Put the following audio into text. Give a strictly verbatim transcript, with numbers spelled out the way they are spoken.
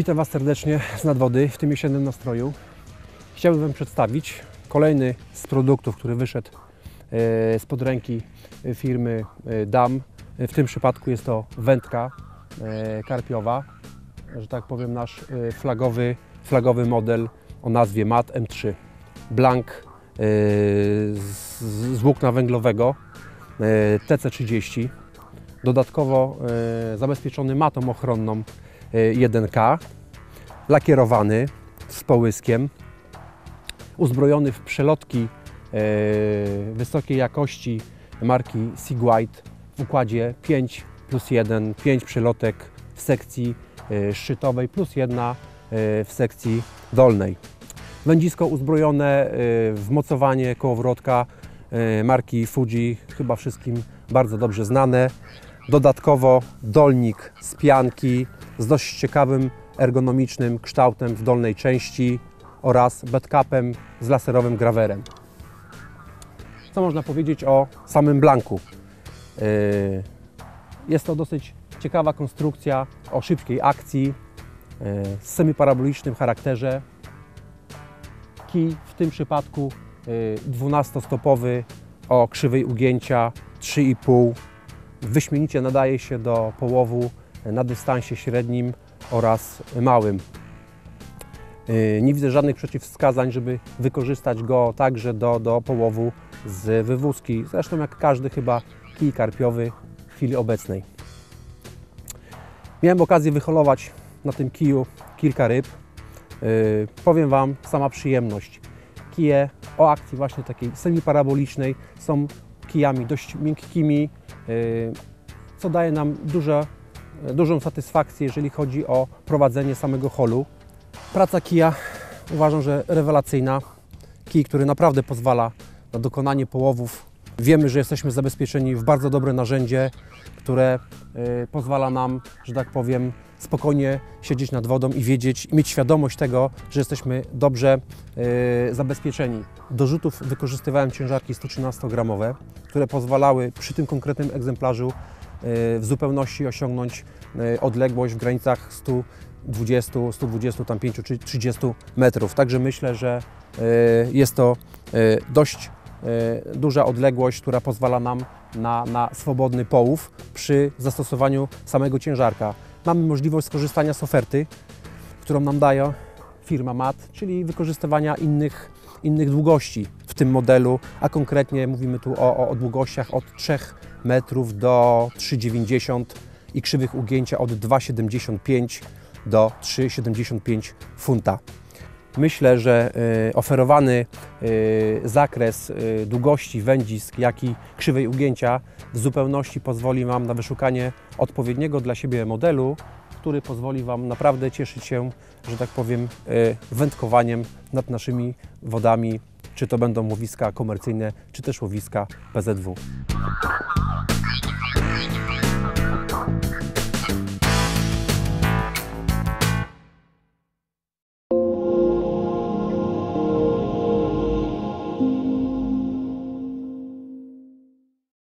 Witam Was serdecznie z nadwody w tym jesiennym nastroju. Chciałbym Wam przedstawić kolejny z produktów, który wyszedł spod ręki firmy Damm. W tym przypadku jest to wędka karpiowa, że tak powiem nasz flagowy, flagowy model o nazwie Mat M trzy. Blank z włókna węglowego T C trzydzieści. Dodatkowo zabezpieczony matą ochronną jeden K, lakierowany z połyskiem, uzbrojony w przelotki wysokiej jakości marki Seaguide w układzie pięć plus jeden, pięć przelotek w sekcji szczytowej plus jedna w sekcji dolnej. Wędzisko uzbrojone w mocowanie kołowrotka marki Fuji, chyba wszystkim bardzo dobrze znane. Dodatkowo dolnik z pianki z dość ciekawym ergonomicznym kształtem w dolnej części oraz backupem z laserowym grawerem. Co można powiedzieć o samym blanku? Jest to dosyć ciekawa konstrukcja o szybkiej akcji, z semiparabolicznym charakterze. Kij w tym przypadku dwunastostopowy o krzywej ugięcia trzy i pół. Wyśmienicie nadaje się do połowu na dystansie średnim oraz małym. Nie widzę żadnych przeciwwskazań, żeby wykorzystać go także do, do połowu z wywózki. Zresztą jak każdy chyba kij karpiowy w chwili obecnej. Miałem okazję wyholować na tym kiju kilka ryb. Yy, powiem Wam, sama przyjemność. Kije o akcji właśnie takiej semiparabolicznej są kijami dość miękkimi, yy, co daje nam duże, dużą satysfakcję, jeżeli chodzi o prowadzenie samego holu. Praca kija uważam, że rewelacyjna. Kij, który naprawdę pozwala na dokonanie połowów. Wiemy, że jesteśmy zabezpieczeni w bardzo dobre narzędzie, które y, pozwala nam, że tak powiem, spokojnie siedzieć nad wodą i wiedzieć, mieć świadomość tego, że jesteśmy dobrze y, zabezpieczeni. Do rzutów wykorzystywałem ciężarki sto trzynastogramowe, które pozwalały przy tym konkretnym egzemplarzu y, w zupełności osiągnąć y, odległość w granicach stu dwudziestu, stu dwudziestu pięciu czy trzydziestu metrów. Także myślę, że y, jest to y, dość y, duża odległość, która pozwala nam na, na swobodny połów przy zastosowaniu samego ciężarka. Mamy możliwość skorzystania z oferty, którą nam daje firma Mat, czyli wykorzystywania innych, innych długości w tym modelu, a konkretnie mówimy tu o, o długościach od trzech metrów do trzy dziewięćdziesiąt i krzywych ugięcia od dwa siedemdziesiąt pięć do trzy siedemdziesiąt pięć funta. Myślę, że y, oferowany y, zakres y, długości wędzisk, jak i krzywej ugięcia w zupełności pozwoli Wam na wyszukanie odpowiedniego dla siebie modelu, który pozwoli Wam naprawdę cieszyć się, że tak powiem, y, wędkowaniem nad naszymi wodami, czy to będą łowiska komercyjne, czy też łowiska P Z W.